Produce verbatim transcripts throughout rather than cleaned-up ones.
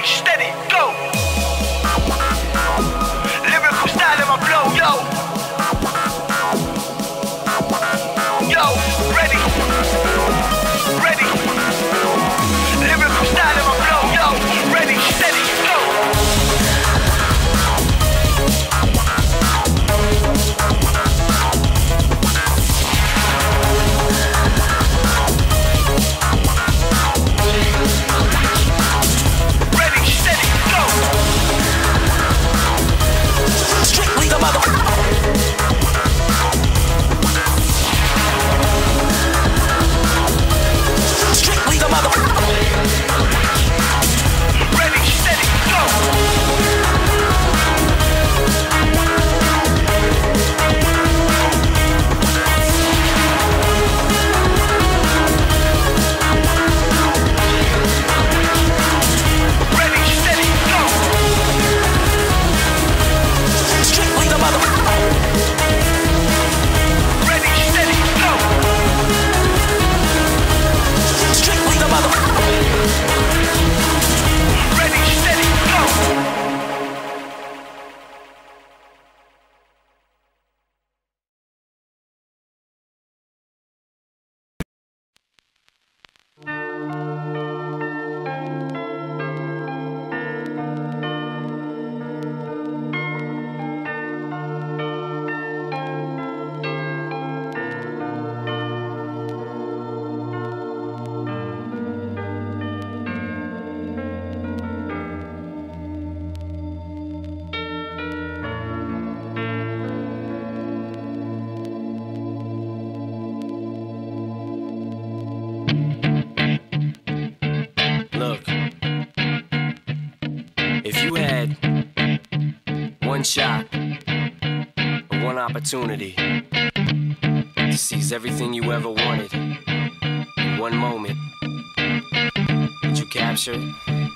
Ready, steady, go. Lyrical style in my flow, yo. Yo, ready, ready. Lyrical style in my flow, yo. Ready, steady, go. Ready, steady, go. Strictly the mother. Strictly the mother. Ready, steady, go. Ready, steady, go. Strictly the mother. Ready, steady, go. Strictly the mother. Ready, steady, go. Look, if you had one shot or one opportunity to seize everything you ever wanted in one moment, would you capture it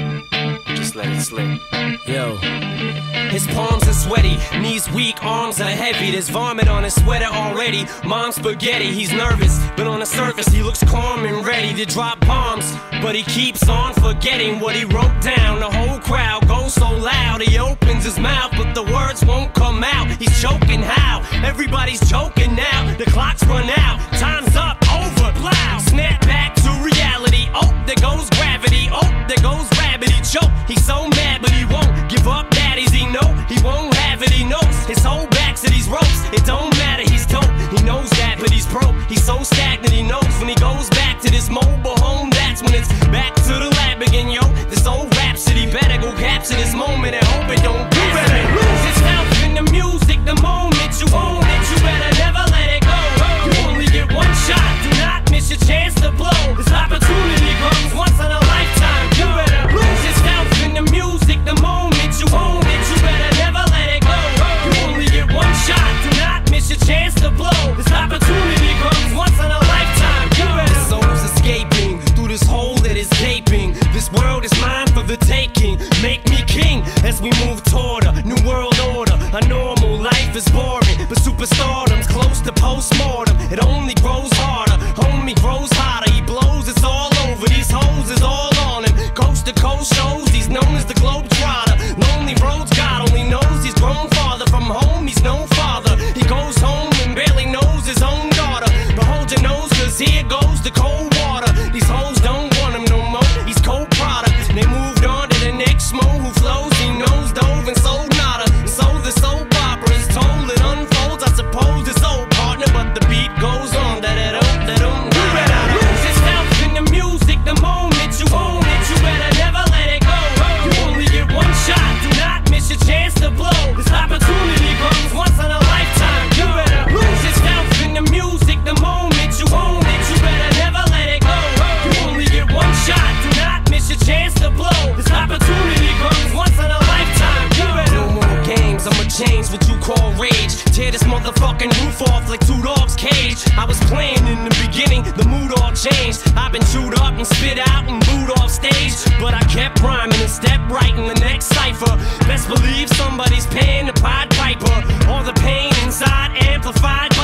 or just let it slip? Yo, his palms are sweaty, knees weak, arms are heavy. There's vomit on his sweater already. Mom's spaghetti, he's nervous, but on the surface he looks calm and ready to drop bombs. But he keeps on forgetting what he wrote down. The whole crowd goes so loud, he opens his mouth, but the words won't come out. He's choking how? Everybody's choking now. The clock's run out, time's up, over, plow. Snap back to reality, oh, there goes gravity. Oh, there goes rabbit, he choke. He's so mad, but he won't give up, daddies, he know. He won't have it, he knows. His whole back's to these ropes, it don't matter, he's dope. He knows that, but he's broke. He's so stagnant, he knows when he goes back to this mobile home, that's when it's back to the lab again, yo. This old rhapsody better go capture this moment and hope it don't get better. Lose itself in the music, the moment you own it, you better never let it go. You only get one shot, do not miss your chance to blow. This opportunity comes once in a lifetime. You better lose yourself in the music, the moment you own it, you better never let it go. You only get one shot, do not miss your chance to blow. This opportunity comes once in a lifetime. You better. The soul's escaping through this hole that is gaping. This world is mine for the taking. Make me king as we move toward a new world order. A normal life is boring, but superstardom's close to postmortem. It only grows harder, homie grows hotter. He blows, it's all over. These hoes is all on him. Coast to coast shows, he's known as the Globetrotter. Lonely roads, God only knows he's grown farther from home. He's no father. He goes home and barely knows his own daughter. But hold your nose, cause here goes the cold water. These hoes don't want him no more. He's cold product. They moved on to the next mo who flows. He knows dove and sold nada. So the soap opera is told, it unfolds. I suppose it's old partner, but the beat goes on. Da da da da da. You better lose yourself in the music, the moment you own it, you better never let it go. You only get one shot, do not miss your chance to blow. This opportunity comes once in a lifetime. You better lose yourself in the music, the moment you own it, you better never let it go. You only get one shot, do not miss your chance to blow. This opportunity comes once in a lifetime. You better. No more games, I'ma change what you call rage. Tear this motherfucking roof off like two dogs' cage. I was playing in the beginning, the mood all changed. I've been chewed up and spit out and booed off stage, but I kept rhyming and stepped right in the next cipher. Best believe somebody's paying the Pied Piper. All the pain inside amplified.